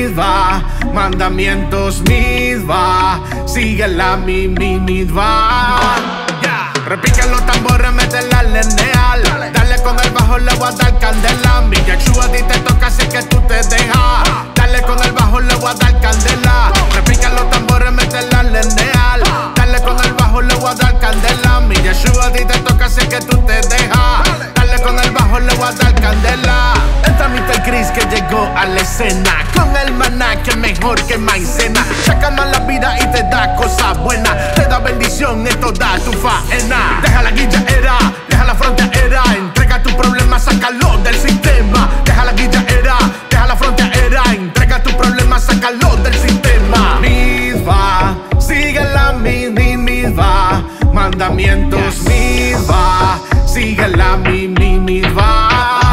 midva, mandamientos midva, sigue la midva. Repique los tambores, mete la lineal. Dale con el bajo, le voy a dar candela. Mi Yeshua a ti te toca, así que tú te dejas. Dale con el bajo, le voy a dar candela. Repique los tambores, mete la lineal. Dale con el bajo, le voy a dar candela. Mi Yeshua a ti te toca, así que tú te dejas. Dale con el bajo, le voy a dar candela. Esta Mr. Chris que llegó a la escena con el maná que es mejor que maicena. Saca más la vida y te da cosas buenas. Te da bendición en toda tu faena. Deja la guillaera, deja la frontera. Entrega tu problema, sácalo del sistema. Deja la guillaera, deja la frontera. Entrega tu problema, sácalo del sistema. Midva, sigue la midva. Mandamientos midva, sigue la midva.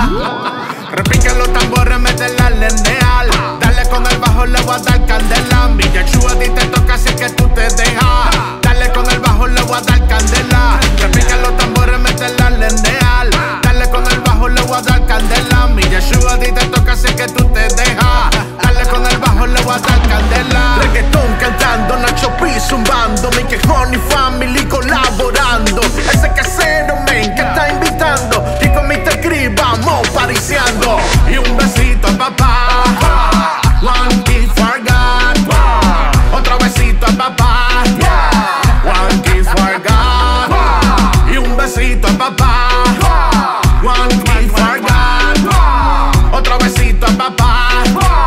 Repique los tambores, mete la lineal. Dale con el bajo, le voy a dar candela. Mi Yeshua a ti te toca, así que tú te dejas. Dale con el bajo, le voy a dar candela. Repique los tambores, mete la lineal. Dale con el bajo, le voy a dar candela. Mi Yeshua a ti te toca, así que tú te dejas. Dale con el bajo, le voy a dar candela. Reggaetón cantando, Nacho P zumbando, mi quejón y family colaborando. Ese casero men que está invitando, y con Mr. Chris vamos pariciando. Y un besito a papá, one kiss for God. Otro besito a papá, one kiss for God. Y un besito a papá, one kiss for God. Otro besito a papá,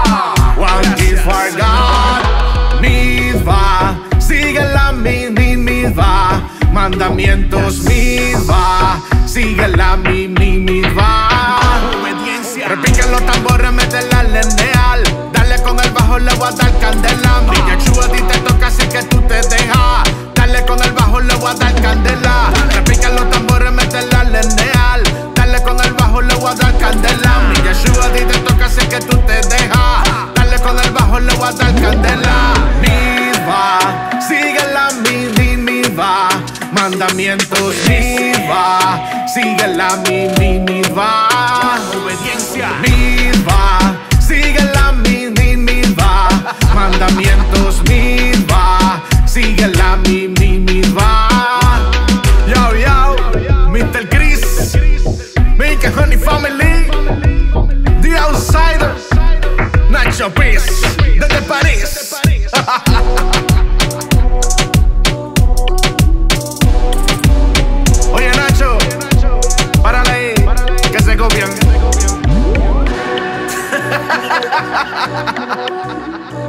one kiss for God. Midva, sigue la midva. Mandamientos midva, sigue la midva. Repique los tambores, mete la lineal. Dale con el bajo, le voy a dar candela. Mi Yeshua a ti te toca, así que tú te dejas. Dale con el bajo, le voy a dar candela. Repique los tambores, mete la lineal. Dale con el bajo, le voy a dar candela. Mi Yeshua a ti te toca, así que tú te dejas. Dale con el bajo, le voy a dar candela. Midva, sigue la midva. Mandamientos midva, sigue la midva. Obediencia midva, sigue la midva. Mandamientos midva, sigue la midva. Yo, yo, Mr. Chris, Big Honey Family, The Outsider, Nacho P desde París. Oye Nacho, párale ahí, que se copian.